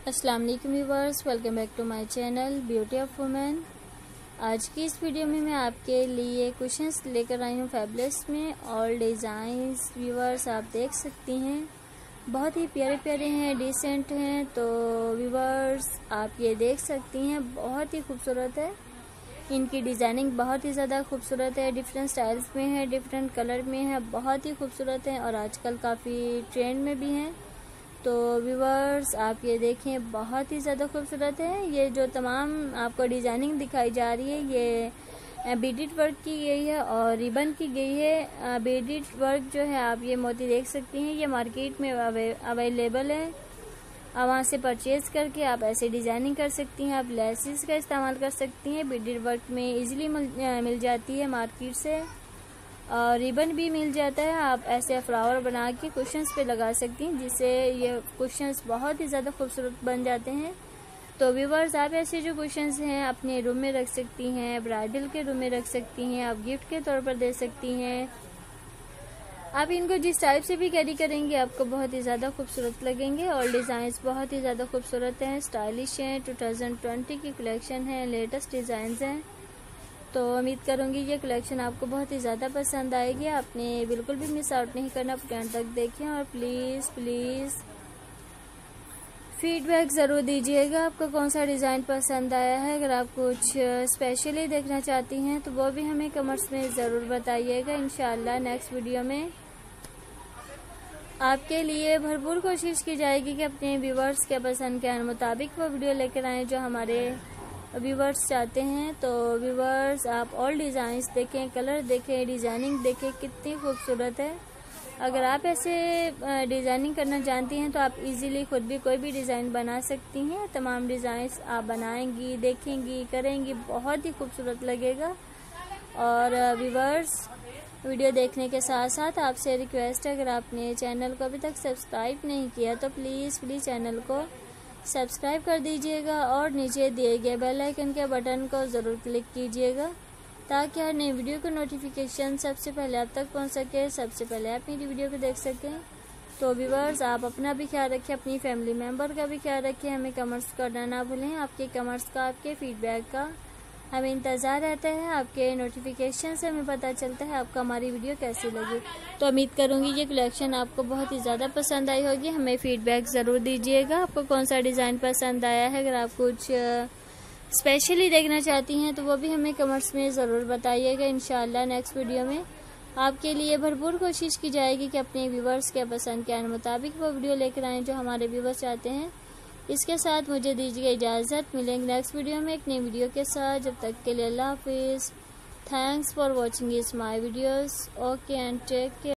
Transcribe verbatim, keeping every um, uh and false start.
अस्सलाम वालेकुम viewers, welcome back to my channel beauty of women. आज की इस वीडियो में मैं आपके लिए क्वेश्चंस लेकर आई हूँ फैबुलस में। ऑल डिज़ाइंस व्यूअर्स आप देख सकती हैं, बहुत ही प्यारे प्यारे हैं, डिसेंट हैं। तो व्यूअर्स आप ये देख सकती हैं, बहुत ही खूबसूरत है। इनकी डिज़ाइनिंग बहुत ही ज़्यादा खूबसूरत है, डिफरेंट स्टाइल्स में है, डिफरेंट कलर में है, बहुत ही खूबसूरत है और आजकल काफ़ी ट्रेंड में भी हैं। तो व्यूअर्स आप ये देखें, बहुत ही ज़्यादा खूबसूरत है। ये जो तमाम आपको डिज़ाइनिंग दिखाई जा रही है, ये बीडिड वर्क की गई है और रिबन की गई है। बीडिड वर्क जो है आप ये मोती देख सकती हैं, ये मार्केट में अवेलेबल है। आप वहाँ से परचेज करके आप ऐसे डिज़ाइनिंग कर सकती हैं। आप लेसिस का इस्तेमाल कर सकती हैं, बीडिड वर्क में इजीली मिल जाती है मार्केट से। और रिबन भी मिल जाता है, आप ऐसे फ्लावर बना के कुशन्स पे लगा सकती हैं, जिससे ये कुशन्स बहुत ही ज़्यादा खूबसूरत बन जाते हैं। तो व्यूअर्स आप ऐसे जो कुशन्स हैं अपने रूम में रख सकती हैं, ब्राइडल के रूम में रख सकती हैं, आप गिफ्ट के तौर पर दे सकती हैं। आप इनको जिस टाइप से भी कैरी करेंगे आपको बहुत ही ज़्यादा खूबसूरत लगेंगे। और डिज़ाइंस बहुत ही ज़्यादा खूबसूरत हैं, स्टाइलिश हैं, टू थाउजेंड ट्वेंटी की कलेक्शन है, लेटेस्ट डिज़ाइंस हैं। तो उम्मीद करूँगी ये कलेक्शन आपको बहुत ही ज़्यादा पसंद आएगी। आपने बिल्कुल भी मिस आउट नहीं करना, एंड तक देखें और प्लीज़ प्लीज़ फीडबैक ज़रूर दीजिएगा आपको कौन सा डिज़ाइन पसंद आया है। अगर आप कुछ स्पेशली देखना चाहती हैं तो वो भी हमें कमेंट्स में ज़रूर बताइएगा। इंशाल्लाह नेक्स्ट वीडियो में आपके लिए भरपूर कोशिश की जाएगी कि अपने व्यूवर्स के पसंद के मुताबिक वो वीडियो लेकर आएँ जो हमारे व्यूवर्स चाहते हैं। तो व्यूवर्स आप ऑल डिज़ाइंस देखें, कलर देखें, डिज़ाइनिंग देखें, कितनी खूबसूरत है। अगर आप ऐसे डिज़ाइनिंग करना जानती हैं तो आप इजीली खुद भी कोई भी डिज़ाइन बना सकती हैं। तमाम डिज़ाइंस आप बनाएंगी, देखेंगी, करेंगी, बहुत ही खूबसूरत लगेगा। और व्यूवर्स वीडियो देखने के साथ साथ आपसे रिक्वेस्ट है, अगर आपने चैनल को अभी तक सब्सक्राइब नहीं किया तो प्लीज़ प्लीज़ चैनल को सब्सक्राइब कर दीजिएगा और नीचे दिए गए बेल आइकन के बटन को ज़रूर क्लिक कीजिएगा ताकि हर नई वीडियो का नोटिफिकेशन सबसे पहले आप तक पहुंच सके, सबसे पहले आप मेरी वीडियो को देख सकें। तो व्यूअर्स आप अपना भी ख्याल रखें, अपनी फैमिली मेम्बर का भी ख्याल रखें। हमें कमेंट्स करना ना भूलें, आपके कमेंट्स का, आपके फीडबैक का हमें इंतज़ार रहता है। आपके नोटिफिकेशन से हमें पता चलता है आपको हमारी वीडियो कैसी लगी। तो उम्मीद करूँगी ये कलेक्शन आपको बहुत ही ज़्यादा पसंद आई होगी। हमें फीडबैक ज़रूर दीजिएगा आपको कौन सा डिज़ाइन पसंद आया है। अगर आप कुछ स्पेशली देखना चाहती हैं तो वो भी हमें कमेंट्स में ज़रूर बताइएगा। इंशाल्लाह नेक्स्ट वीडियो में आपके लिए भरपूर कोशिश की जाएगी कि अपने व्यूवर्स के पसंद के मुताबिक वो वीडियो लेकर आएँ जो हमारे व्यूवर्स चाहते हैं। इसके साथ मुझे दीजिए इजाज़त, मिलेंगे नेक्स्ट वीडियो में एक नई वीडियो के साथ। जब तक के लिए अल्लाह हाफिज़। Thanks for watching this my videos. Okay and take care.